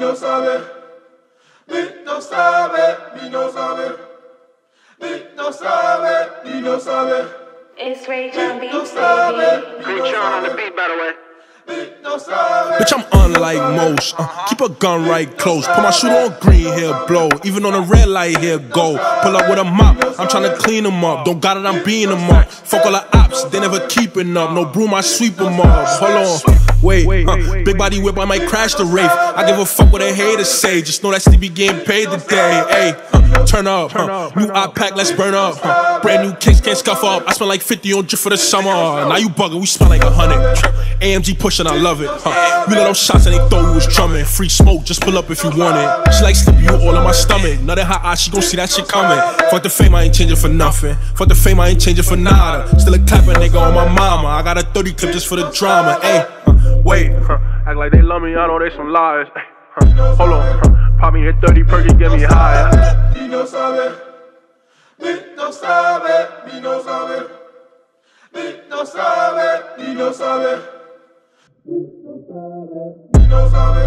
no sabe, Vic no sabe, ni no sabe, Vic no sabe, ni no sabe. It's Ray John Beats, No sabe, Great John on the beat, by the way. no sabe. Bitch, I'm unlike most. Keep a gun right close. Put my shooter on green, he'll blow. Even on a red light, he'll go. Pull up with a mop, I'm tryna clean them up. Don't got it, I'm beating them up. Fuck all the ops, they never keeping up. No broom, I sweep them up. Hold on, wait. Big body whip, I might crash the Wraith. I give a fuck what a hater say. Just know that Stevie getting paid today. Ayy, turn up. New iPack, let's burn up. Brand new kicks, can't scuff up. I smell like 50 on drip for the summer. Now you bugging, we smell like 100. AMG pushing, I love it. We let those shots and they thought we was drumming. Free smoke, just pull up if you want it. She like slip you all in my stomach. Nothing hot eye, she gon' see that shit coming. Fuck the fame, I ain't changing for nothing. Fuck the fame, I ain't changing for nada. Still a clapping nigga on my mama. I got a 30 clip just for the drama. Ayy, wait, act like they love me, I know they some liars. Hold on, pop me hit 30 perky, get me higher. Ni no sabe, Vic no sabe, ni no sabe, Vic no sabe, ni no sabe, ni no sabe.